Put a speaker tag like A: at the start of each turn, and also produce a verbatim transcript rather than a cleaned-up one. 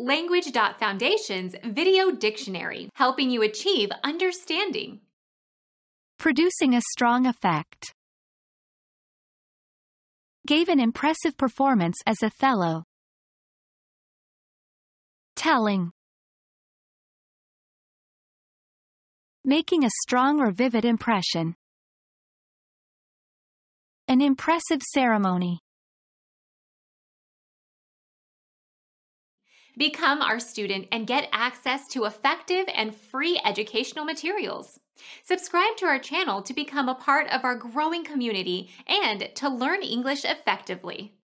A: Language dot Foundation's Video Dictionary, helping you achieve understanding.
B: Producing a strong effect. Gave an impressive performance as Othello. Telling. Making a strong or vivid impression. An impressive ceremony.
A: Become our student and get access to effective and free educational materials. Subscribe to our channel to become a part of our growing community and to learn English effectively.